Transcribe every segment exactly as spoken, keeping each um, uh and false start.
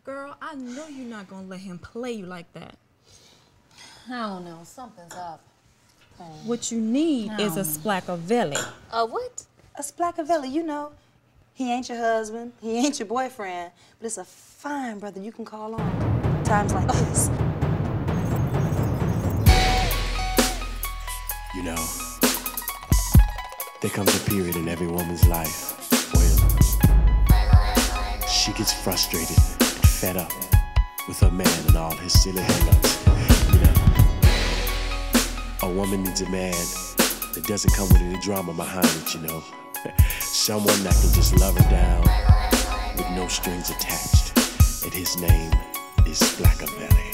Girl, I know you're not gonna let him play you like that. I don't know. Something's up. Oh. What you need is a Splackavellie. A what? A Splackavellie, you know. He ain't your husband, he ain't your boyfriend, but it's a fine brother you can call on times like this. You know, there comes a period in every woman's life when she gets frustrated and fed up with her man and all his silly hang-ups. You know, a woman needs a man that doesn't come with any drama behind it, you know. Someone that can just love her down with no strings attached. And his name is Splackavellie.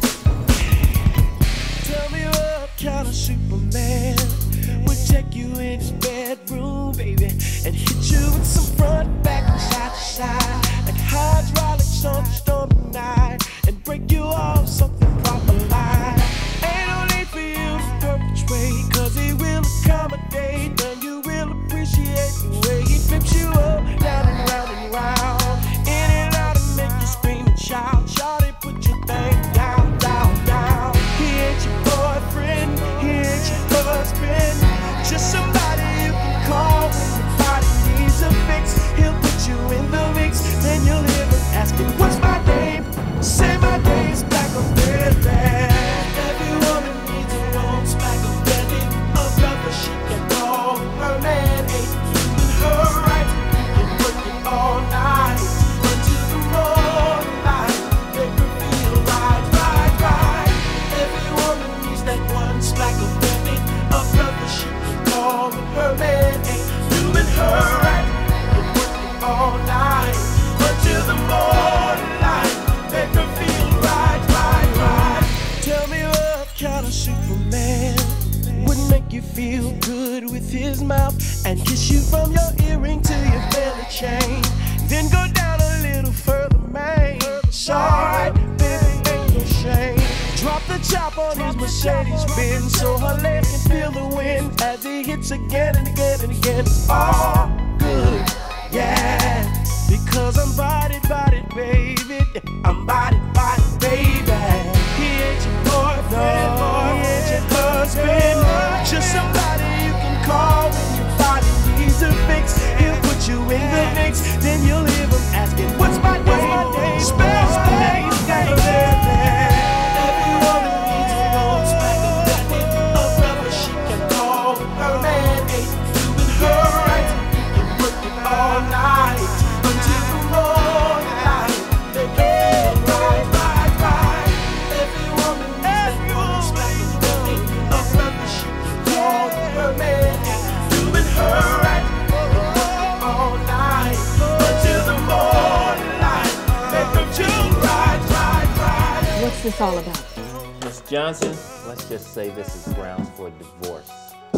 Tell me what kind of Superman would take you in his bedroom, baby, and hit you with some front, back, and side to side, like hydraulics on a stormy night, and break you off something proper like. Ain't no need for you to perpetrate, cause he will accommodate, and you will appreciate the way he flips you up, down and round and round, in and out and make you scream and shout. Shawty, put your thing down, down, down. He ain't your boyfriend, he ain't your husband, just somebody you can call when your body needs a fix. He'll put you in the mix, then you'll hear him asking, what's my name? Say my name's Splackavellie. Every woman needs her own Splackavellie, a brother she can call her man. Ain't doing her right, he can work it all night until the morning light. Make her feel right, right, right. Every woman needs that one Splackavellie, a brother she can call her man. Ain't doing her right, he can work it all night until the morning light. Make her feel right, right, right. Tell me what kind of Superman would make you feel good with his mouth and kiss you from your earring to your belly chain, then go down a little further, man. It's alright, baby, ain't no shame. Drop the top on his Mercedes Benz so her legs can feel the wind as he hits again and again and again. All good, yeah, because I'm bodied, bodied, baby. I'm bodied, bodied, baby. He ain't your boyfriend, no, he ain't your husband, just somebody you can call when your body needs a fix. He'll put you in the mix, then you'll hear him asking, what's my name? Space, space, Splackavellie. Every woman needs her own Splackavellie, a brother she can call her man. Ain't doing her right, he can work it all night until the morning light. They can feel right, right, right. Every woman needs her own Splackavellie, a brother she can call her man. Ain't doing her right, he can work it all night until the morning light. Make her feel right, right, right. What's this all about? Miss Johnson, let's just say this is grounds for divorce.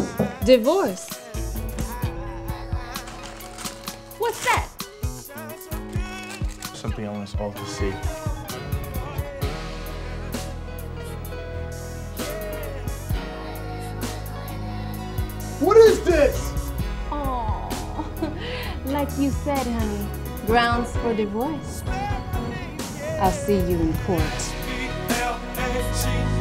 Divorce? What's that? Something I want us all to see. What is this? Oh, like you said, honey, grounds for divorce. I'll see you in court.